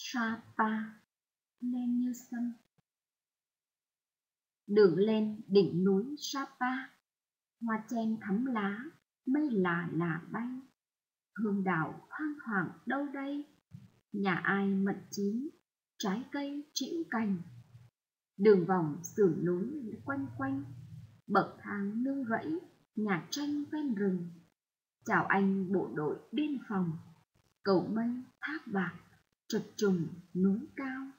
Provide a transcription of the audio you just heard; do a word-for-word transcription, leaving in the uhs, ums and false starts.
Sapa lên như sân. Đường lên đỉnh núi Sapa, hoa chen thắm lá, mây là là bay. Hương đào thoang thoảng đâu đây, nhà ai mận chín, trái cây trĩu cành. Đường vòng sườn núi quanh quanh, bậc thang nương rẫy, nhà tranh ven rừng. Chào anh bộ đội biên phòng, cầu mây thác bạc, chập trùng núi cao.